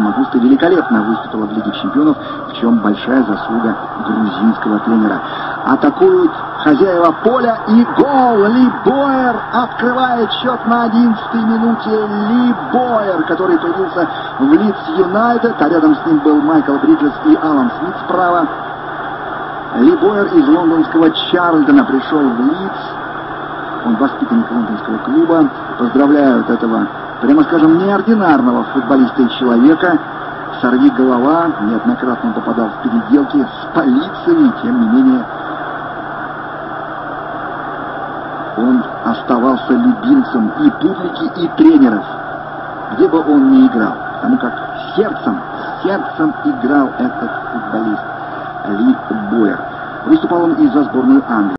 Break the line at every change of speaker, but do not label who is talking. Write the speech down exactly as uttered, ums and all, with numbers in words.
Фамагуста великолепно выступила в Лиге чемпионов, в чем большая заслуга грузинского тренера. Атакуют хозяева поля, и гол! Ли Бойер открывает счет на одиннадцатой минуте. Ли Бойер, который появился в Лидс Юнайтед, а рядом с ним был Майкл Бриджес и Алан Смит справа. Ли Бойер из лондонского Чарльтона пришел в Лидс. Он воспитанник лондонского клуба. Поздравляют этого, прямо скажем, неординарного футболиста и человека. Сорви голова, неоднократно попадал в переделки с полицией, тем не менее он оставался любимцем и публики, и тренеров, где бы он ни играл, потому как сердцем, сердцем играл этот футболист Ли Бойер. Выступал он и за сборную Англии.